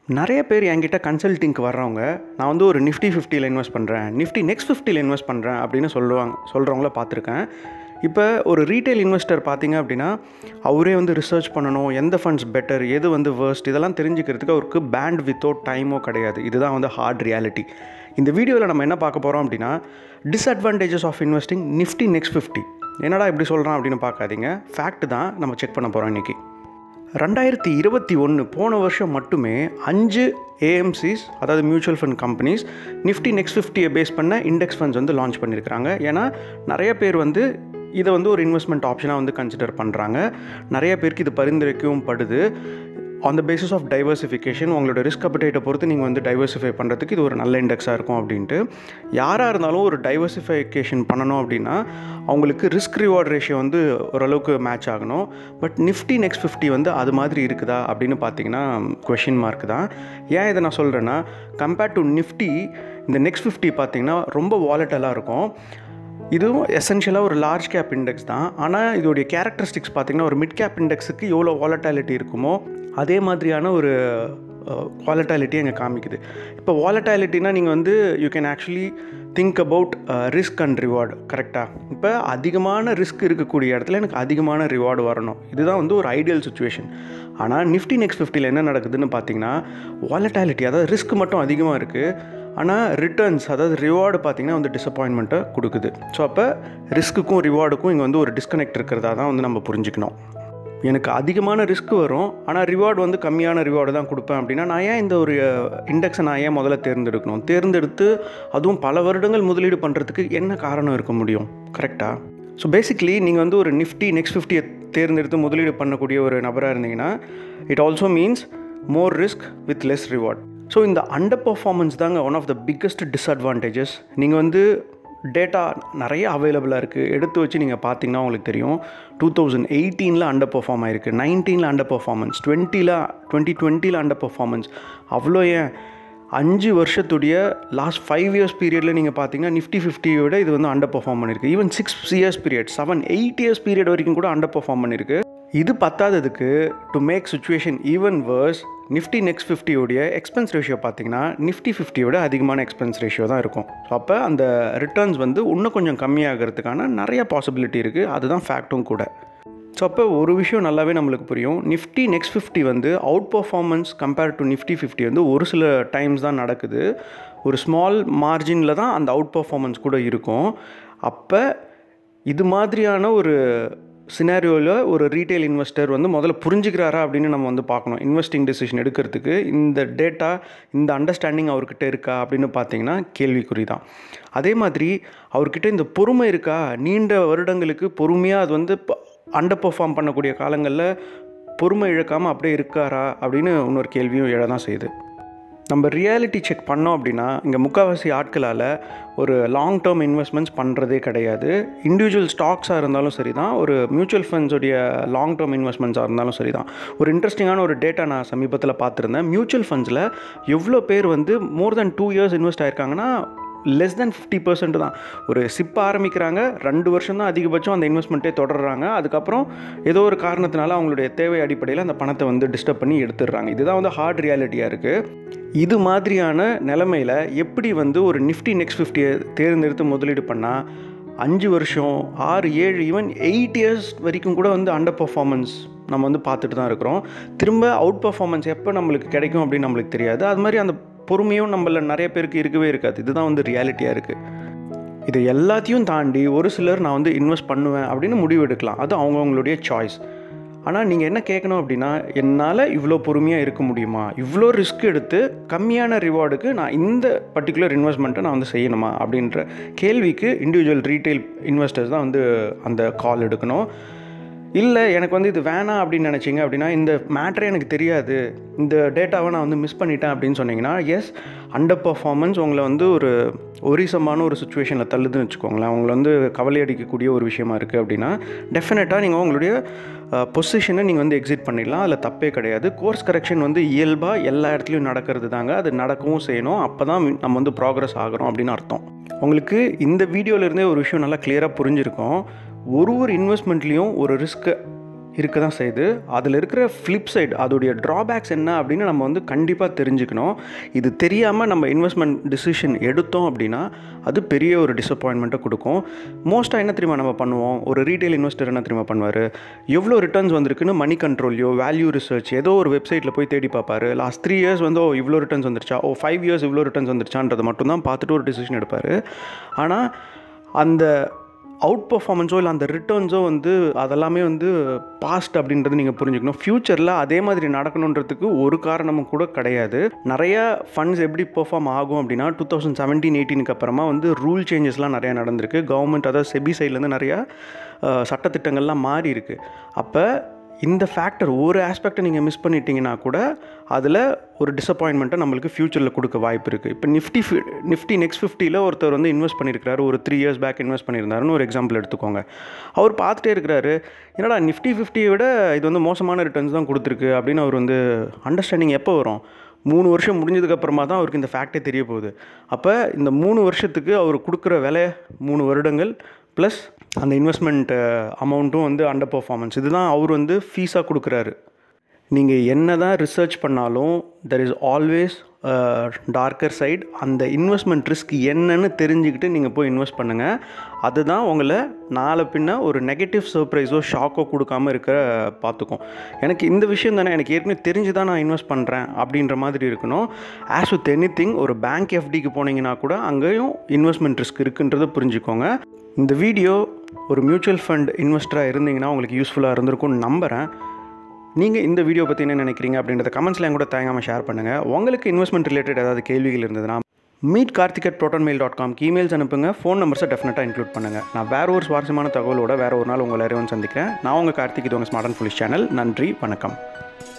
நிறைய பேர் என்கிட்ட கன்சல்டிங்க்கு வர்றவங்க நான் வந்து ஒரு நிஃப்டி 50ல் இன்வெஸ்ட் பண்ணுறேன், நிஃப்டி நெக்ஸ்ட் 50ல் இன்வெஸ்ட் பண்ணுறேன் அப்படின்னு சொல்கிறவங்கள பார்த்துருக்கேன். இப்போ ஒரு ரீட்டைல் இன்வெஸ்டர் பார்த்தீங்க அப்படின்னா அவரே வந்து ரிசர்ச் பண்ணணும், எந்த ஃபண்ட்ஸ் பெட்டர், எது வந்து வேர்ஸ்ட், இதெல்லாம் தெரிஞ்சுக்கிறதுக்கு அவருக்கு பேண்ட் வித்தோ டைமோ கிடையாது. இதுதான் வந்து ஹார்ட் ரியாலிட்டி. இந்த வீடியோவில் நம்ம என்ன பார்க்க போகிறோம் அப்படின்னா disadvantages of investing Nifty next 50. என்னடா இப்படி சொல்கிறான் அப்படின்னு பார்க்காதீங்க, ஃபேக்ட் தான் நம்ம செக் பண்ண போகிறோம் இன்றைக்கி. 2021 போன வருஷம் மட்டுமே 5 AMCs, அதாவது mutual fund companies, Nifty next 50 base பண்ண இண்டெக்ஸ் ஃபண்ட்ஸ் வந்து லான்ச் பண்ணியிருக்கிறாங்க. ஏன்னா நிறைய பேர் வந்து இதை வந்து ஒரு இன்வெஸ்ட்மெண்ட் ஆப்ஷனாக வந்து கன்சிடர் பண்ணுறாங்க. நிறைய பேருக்கு இது பரிந்துரைக்கவும் படுது. On the basis of diversification, உங்களோட ரிஸ்க் அப்பிடைட்டை பொறுத்து நீங்கள் வந்து டைவர்சிஃபை பண்ணுறதுக்கு இது ஒரு நல்ல இண்டெக்ஸாக இருக்கும் அப்படின்ட்டு. யாராக இருந்தாலும் ஒரு டைவர்சிஃபிகேஷன் பண்ணணும் அப்படின்னா அவங்களுக்கு ரிஸ்க் ரிவார்ட் ரேஷியோ வந்து ஓரளவுக்கு மேட்ச் ஆகணும். பட் நிஃப்டி நெக்ஸ்ட் 50 வந்து அது மாதிரி இருக்குதா அப்படின்னு பார்த்தீங்கன்னா கொஷின் மார்க் தான். ஏன் இதை நான் சொல்கிறேன்னா, கம்பேர்ட் டு நிஃப்டி இந்த நெக்ஸ்ட் 50 பார்த்தீங்கன்னா ரொம்ப வாலட்டலாக இருக்கும். இதுவும் எசென்ஷியலாக ஒரு லார்ஜ் கேப் இண்டெக்ஸ் தான். ஆனால் இதோடைய கேரக்டரிஸ்டிக்ஸ் பார்த்திங்கன்னா ஒரு மிட் கேப் இண்டெக்ஸுக்கு எவ்வளோ வாலட்டாலிட்டி இருக்குமோ அதே மாதிரியான ஒரு வாலட்டாலிட்டி அங்கே காமிக்குது. இப்போ வாலட்டாலிட்டினா நீங்கள் வந்து you can actually think about risk and reward. கரெக்டாக? இப்போ அதிகமான ரிஸ்க் இருக்கக்கூடிய இடத்துல எனக்கு அதிகமான ரிவார்டு வரணும், இதுதான் வந்து ஒரு ஐடியல் சுச்சுவேஷன். ஆனால் நிஃப்டி நெக்ஸ்ட் 50ல் என்ன நடக்குதுன்னு பார்த்தீங்கன்னா வாலட்டாலிட்டி, அதாவது ரிஸ்க் மட்டும் அதிகமாக இருக்குது, ஆனால் ரிட்டர்ன்ஸ், அதாவது ரிவார்டு பார்த்திங்கன்னா வந்து டிசப்பாயின்மெண்ட்டை கொடுக்குது. ஸோ அப்போ ரிஸ்க்குக்கும் ரிவார்டுக்கும் இங்கே வந்து ஒரு டிஸ்கனெக்ட் இருக்கிறதா தான் வந்து நம்ம புரிஞ்சுக்கணும். எனக்கு அதிகமான ரிஸ்க் வரும், ஆனால் ரிவார்டு வந்து கம்மியான ரிவார்டு தான் கொடுப்பேன் அப்படின்னா நான் ஏன் இந்த ஒரு இண்டெக்ஸை நான் ஏன் முதல்ல தேர்ந்தெடுத்து அதுவும் பல வருடங்கள் முதலீடு பண்ணுறதுக்கு என்ன காரணம் இருக்க முடியும்? கரெக்டாக? ஸோ பேசிக்லி நீங்கள் வந்து ஒரு நிஃப்டி நெக்ஸ்ட் 50 தேர்ந்தெடுத்து முதலீடு பண்ணக்கூடிய ஒரு நபராக இருந்தீங்கன்னா it also means more risk with less reward. So இந்த அண்டர் பர்ஃபார்மன்ஸ் தாங்க one of the biggest disadvantages. நீங்கள் வந்து டேட்டா நிறைய அவைலபிளாக இருக்குது, எடுத்து வச்சு நீங்கள் பார்த்தீங்கன்னா உங்களுக்கு தெரியும். 2018 அண்டர் பர்ஃபார்ம் ஆகிருக்கு, 19 அண்டர் பர்ஃபார்மன்ஸ், 2020 அண்டர் பர்ஃபார்மன்ஸ். அவ்வளோ ஏன் 5 வருஷத்துடைய லாஸ்ட் 5 இயர்ஸ் பீரியடில் நீங்கள் பார்த்தீங்கன்னா நிஃப்டி 50யோட இது வந்து அண்டர் பர்ஃபார்ம் பண்ணியிருக்கு. Even 6 years period, 7-8 years period வரைக்கும் கூட அண்டர் பர்ஃபார்ம் பண்ணியிருக்கு. இது பத்தாததுக்கு to make situation even worse, Nifty next 50யோடைய எக்ஸ்பென்ஸ் ரேஷியோ பார்த்தீங்கன்னா நிஃப்டி 50யோட அதிகமான எக்ஸ்பென்ஸ் ரேஷியோ தான் இருக்கும். ஸோ அப்போ அந்த ரிட்டர்ன்ஸ் வந்து இன்னும் கொஞ்சம் கம்மியாகிறதுக்கான நிறைய பாசிபிலிட்டி இருக்குது, அதுதான் ஃபேக்ட்டும் கூட. ஸோ அப்போ ஒரு விஷயம் நல்லாவே நம்மளுக்கு புரியும், நிஃப்டி நெக்ஸ்ட் 50 வந்து out performance compared to Nifty 50 வந்து ஒரு சில டைம்ஸ் தான் நடக்குது. ஒரு ஸ்மால் மார்ஜினில் தான் அந்த அவுட் பர்ஃபார்மன்ஸ் கூட இருக்கும். அப்போ இது மாதிரியான ஒரு சினாரியோவில் ஒரு ரீட்டைல் இன்வெஸ்டர் வந்து முதல்ல புரிஞ்சுக்கிறாரா அப்படின்னு நம்ம வந்து பார்க்கணும். இன்வெஸ்டிங் டெசிஷன் எடுக்கிறதுக்கு இந்த டேட்டா, இந்த அண்டர்ஸ்டாண்டிங் அவர்கிட்ட இருக்கா அப்படின்னு பார்த்தீங்கன்னா கேள்விக்குறி தான். அதே மாதிரி அவர்கிட்ட இந்த பொறுமை இருக்கா, நீண்ட வருடங்களுக்கு பொறுமையாக அது வந்து அண்டர் பர்ஃபார்ம் பண்ணக்கூடிய காலங்களில் பொறுமை இழக்காமல் அப்படியே இருக்காரா அப்படின்னு இன்னொரு கேள்வியும் எழ தான் செய்யுது. நம்ம ரியாலிட்டி செக் பண்ணோம் அப்படின்னா இங்கே முக்கால்வாசி ஆட்களால் ஒரு லாங் டேர்ம் இன்வெஸ்ட்மெண்ட்ஸ் பண்ணுறதே கிடையாது. இண்டிவிஜுவல் ஸ்டாக்ஸாக இருந்தாலும் சரி தான், ஒரு மியூச்சுவல் ஃபண்ட்ஸுடைய லாங் டேர்ம் இன்வெஸ்ட்மெண்ட்ஸாக இருந்தாலும் சரி தான். ஒரு இன்ட்ரெஸ்டிங்கான ஒரு டேட்டா நான் சமீபத்தில் பார்த்துருந்தேன். மியூச்சுவல் ஃபண்ட்ஸில் எவ்வளோ பேர் வந்து மோர் தென் 2 இயர்ஸ் இன்வெஸ்ட் ஆகிருக்காங்கன்னா லெஸ் தென் 50% தான். ஒரு சிப்ப ஆரம்பிக்கிறாங்க, 2 வருஷம் தான் அதிகபட்சம் அந்த இன்வெஸ்ட்மெண்ட்டே தொடர்றாங்க. அதுக்கப்புறம் ஏதோ ஒரு காரணத்தினால அவங்களுடைய தேவை அடிப்படையில் அந்த பணத்தை வந்து டிஸ்டர்ப் பண்ணி எடுத்துடுறாங்க. இதுதான் வந்து ஹார்ட் ரியாலிட்டியாக இருக்குது. இது மாதிரியான நிலைமையில் எப்படி வந்து ஒரு நிஃப்டி நெக்ஸ்ட் 50 தேர்ந்தெடுத்து முதலீடு பண்ணால் 5 வருஷம், 6, 7, ஈவன் 8 இயர்ஸ் வரைக்கும் கூட வந்து அண்டர் பர்ஃபார்மன்ஸ் நம்ம வந்து பார்த்துட்டு தான் இருக்கிறோம். திரும்ப அவுட் பர்ஃபார்மன்ஸ் எப்போ நம்மளுக்கு கிடைக்கும் அப்படின்னு நம்மளுக்கு தெரியாது. அது மாதிரி அந்த பொறுமையும் நம்மள நிறைய பேருக்கு இருக்கவே இருக்காது. இதுதான் வந்து ரியாலிட்டியாக இருக்குது. இது எல்லாத்தையும் தாண்டி ஒரு சிலர் நான் வந்து இன்வெஸ்ட் பண்ணுவேன் அப்படின்னு முடிவு எடுக்கலாம், அது அவங்கவுங்களுடைய சாய்ஸ். ஆனால் நீங்கள் என்ன கேட்கணும் அப்படின்னா, என்னால் இவ்வளோ பொறுமையாக இருக்க முடியுமா, இவ்வளோ ரிஸ்க் எடுத்து கம்மியான ரிவார்டுக்கு நான் இந்த பர்டிகுலர் இன்வெஸ்ட்மெண்ட்டை நான் வந்து செய்யணுமா அப்படின்ற கேள்விக்கு இண்டிவிஜுவல் ரீட்டைல் இன்வெஸ்டர்ஸ் தான் வந்து அந்த கால் எடுக்கணும். இல்லை எனக்கு வந்து இது வேணாம் அப்படின்னு நினச்சிங்க அப்படின்னா, இந்த மேட்ரே எனக்கு தெரியாது, இந்த டேட்டாவை நான் வந்து மிஸ் பண்ணிட்டேன் அப்படின்னு சொன்னீங்கன்னா, எஸ், அண்டர் பர்ஃபார்மன்ஸ் உங்களை வந்து ஒரு ஒரிசமான ஒரு சுச்சுவேஷனில் தள்ளுதுன்னு வச்சுக்கோங்களேன், அவங்களை வந்து கவலை அடிக்கக்கூடிய ஒரு விஷயமா இருக்குது அப்படின்னா டெஃபினட்டாக நீங்கள் உங்களுடைய பொசிஷனை நீங்கள் வந்து எக்ஸிட் பண்ணிடலாம். அதில் தப்பே கிடையாது. கோர்ஸ் கரெக்ஷன் வந்து இயல்பாக எல்லா இடத்துலையும் நடக்கிறது தாங்க, அது நடக்கவும் செய்யணும். அப்போ தான் நம்ம வந்து ப்ராக்ரஸ் ஆகிறோம் அப்படின்னு அர்த்தம். உங்களுக்கு இந்த வீடியோவிலேருந்தே ஒரு விஷயம் நல்லா கிளியராக புரிஞ்சிருக்கும். ஒரு இன்வெஸ்ட்மெண்ட்லேயும் ஒரு ரிஸ்க்கு இருக்க தான் செய்யுது. அதில் இருக்கிற ஃப்ளிப் சைடு, அதோடைய ட்ராபேக்ஸ் என்ன அப்படின்னு நம்ம வந்து கண்டிப்பாக தெரிஞ்சுக்கணும். இது தெரியாமல் நம்ம இன்வெஸ்ட்மெண்ட் டிசிஷன் எடுத்தோம் அப்படின்னா அது பெரிய ஒரு டிசப்பாயின்மெண்ட்டை கொடுக்கும். மோஸ்ட்டாக என்ன தெரியுமா நம்ம பண்ணுவோம், ஒரு ரீட்டைல் இன்வெஸ்டர் என்ன தெரியுமா பண்ணுவார், எவ்வளோ ரிட்டர்ன்ஸ் வந்திருக்குன்னு மணி கண்ட்ரோல்லையோ வேல்யூ ரிசர்ச் ஏதோ ஒரு வெப்சைட்டில் போய் தேடி பார்ப்பார். லாஸ்ட் 3 இயர்ஸ் வந்து இவ்வளோ ரிட்டர்ன்ஸ் வந்துருச்சா, 5 இயர்ஸ் இவ்வளோ ரிட்டர்ன்ஸ் வந்துருச்சான்றதை மட்டும் தான் பார்த்துட்டு ஒரு டிசிஷன் எடுப்பார். ஆனால் அந்த அவுட் பர்ஃபார்மன்ஸோ இல்லை அந்த ரிட்டர்ன்ஸோ வந்து அதெல்லாமே வந்து பாஸ்ட் அப்படின்றது நீங்கள் புரிஞ்சுக்கணும். ஃப்யூச்சரில் அதே மாதிரி நடக்கணுன்றதுக்கு ஒரு காரணமும் கூட கிடையாது. நிறைய ஃபண்ட்ஸ் எப்படி பெர்ஃபார்ம் ஆகும் அப்படின்னா 2017-18 அப்புறமா வந்து ரூல் சேஞ்சஸ்லாம் நிறையா நடந்திருக்கு. கவர்மெண்ட் அதாவது செபி சைட்லேருந்து நிறையா சட்டத்திட்டங்கள்லாம் மாறி இருக்குது. அப்போ இந்த ஃபேக்டர் ஒரு ஆஸ்பெக்டை நீங்கள் மிஸ் பண்ணிட்டீங்கன்னா கூட அதில் ஒரு டிசப்பாயின்மெண்ட்டை நம்மளுக்கு ஃப்யூச்சரில் கொடுக்க வாய்ப்பு இருக்குது. இப்போ நிஃப்டி Next50 ஒருத்தர் வந்து இன்வெஸ்ட் பண்ணியிருக்கிறாரு, ஒரு 3 இயர்ஸ் பேக் இன்வெஸ்ட் பண்ணியிருந்தாருன்னு ஒரு எக்ஸாம்பிள் எடுத்துக்கோங்க. அவர் பார்த்துட்டே இருக்கிறாரு, என்னடா Nifty 50 விட இது வந்து மோசமான ரிட்டர்ன்ஸ் தான் கொடுத்துருக்கு அப்படின்னு அவர் வந்து அண்டர்ஸ்டாண்டிங் எப்போ வரும், 3 வருஷம் முடிஞ்சதுக்கப்புறமா தான் அவருக்கு இந்த ஃபேக்டே தெரிய போகுது. அப்போ இந்த 3 வருஷத்துக்கு அவர் கொடுக்குற விலை 3 வருடங்கள் ப்ளஸ் அந்த இன்வெஸ்ட்மெண்ட் அமௌண்ட்டும் வந்து அண்டர் பர்ஃபார்மன்ஸ், இதுதான் அவர் வந்து ஃபீஸாக கொடுக்குறாரு. நீங்கள் என்ன தான் ரிசர்ச் பண்ணாலும் there is always darker side. அந்த இன்வெஸ்ட்மெண்ட் ரிஸ்க் என்னன்னு தெரிஞ்சுக்கிட்டு நீங்கள் போய் இன்வெஸ்ட் பண்ணுங்கள். அதுதான் உங்களை நாளை பின்ன ஒரு நெகட்டிவ் சர்ப்ரைஸோ ஷாக்கோ கொடுக்காமல் இருக்க பார்த்துக்கும். எனக்கு இந்த விஷயம் தானே எனக்கு ஏற்கனவே தெரிஞ்சு தான் நான் இன்வெஸ்ட் பண்ணுறேன் அப்படின்ற மாதிரி இருக்கணும். ஆஸ் வித் எனிதிங், ஒரு பேங்க் எஃப்டிக்கு போனீங்கன்னா கூட அங்கேயும் இன்வெஸ்ட்மெண்ட் ரிஸ்க் இருக்குன்றதை புரிஞ்சுக்கோங்க. இந்த வீடியோ ஒரு மியூச்சுவல் ஃபண்ட் இன்வெஸ்டராக இருந்தீங்கன்னா உங்களுக்கு யூஸ்ஃபுல்லாக இருந்திருக்கும்னு நம்புகிறேன். நீங்கள் இந்த வீடியோ பற்றி என்ன நினைக்கிறீங்க அப்படின்றத கமெண்ட்ஸில் என் கூட தயங்காமல் ஷேர் பண்ணுங்கள். உங்களுக்கு இன்வெஸ்ட்மெண்ட் ரிலேட்டட் ஏதாவது கேள்விகள் இருந்ததுன்னா meetkarthik@protonmail.com இமெயில்ஸ் அனுப்புங்க. ஃபோன் நம்பர்ஸை டெஃபினட்டாக இன்க்ளூட் பண்ணுங்கள். நான் வேறு ஒரு சுவாரஸ்யமான தகவலோட வேறு ஒரு நாள் உங்களை எல்லாரையும் சந்திக்கிறேன். நான் உங்கள் கார்த்திக், இது உங்கள் ஸ்மார்ட் அண்ட் ஃபுல்லிஷ் சேனல். நன்றி, வணக்கம்.